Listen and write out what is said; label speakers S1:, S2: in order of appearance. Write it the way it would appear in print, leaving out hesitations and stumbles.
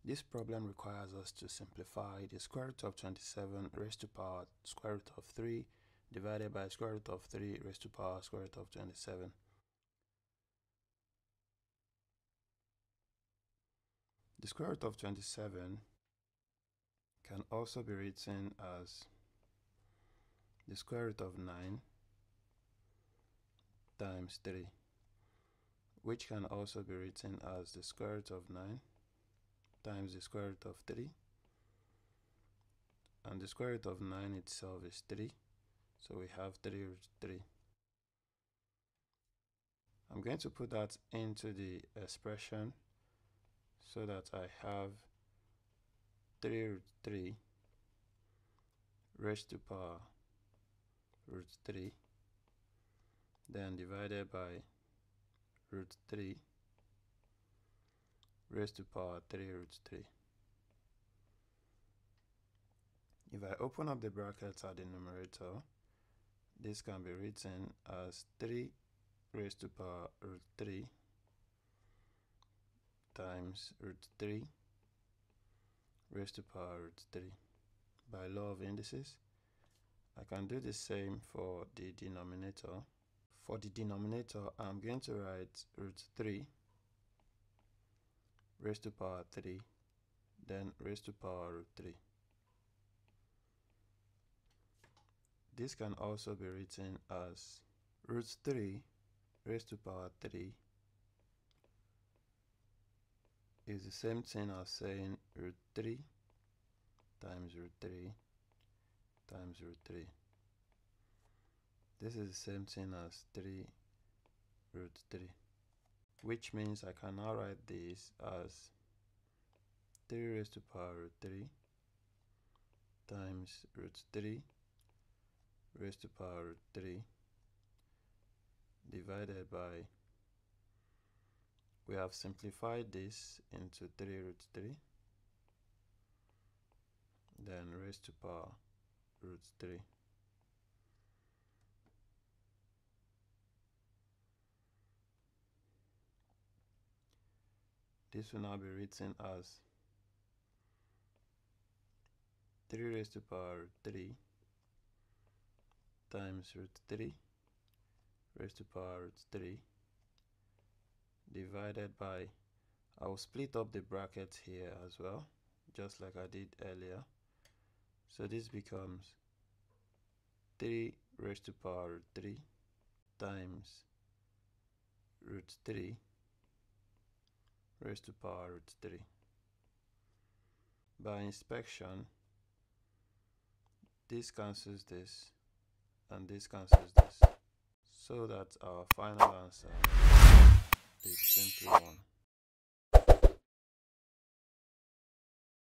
S1: This problem requires us to simplify the square root of 27 raised to power square root of 3 divided by square root of 3 raised to power square root of 27. The square root of 27 can also be written as the square root of 9 times 3, which can also be written as the square root of 9 times the square root of 3, and the square root of 9 itself is 3, so we have 3 root 3. I'm going to put that into the expression so that I have 3 root 3 raised to power root 3, then divided by root 3 raised to power 3 root 3. If I open up the brackets at the numerator, this can be written as 3 raised to power root 3 times root 3 raised to power root 3. By law of indices, I can do the same for the denominator. For the denominator, I'm going to write root 3 raised to power 3, then raised to power root 3. This can also be written as root 3 raised to power 3 is the same thing as saying root 3 times root 3 times root 3. This is the same thing as 3 root 3, which means I can now write this as 3 raised to power root 3 times root 3 raised to power root 3 divided by, we have simplified this into 3 root 3, then raised to power root 3. This will now be written as 3 raised to power root 3 times root 3 raised to power root 3 divided by, I will split up the brackets here as well, just like I did earlier. So this becomes 3 raised to power root 3 times root 3 raised to power root 3. By inspection, this cancels this and this cancels this, so that our final answer is simple.